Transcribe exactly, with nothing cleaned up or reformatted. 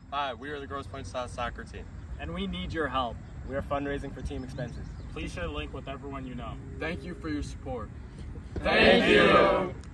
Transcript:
Hi, we are the Grosse Pointe South soccer team. And we need your help. We are fundraising for team expenses. Please share the link with everyone you know. Thank you for your support. Thank you.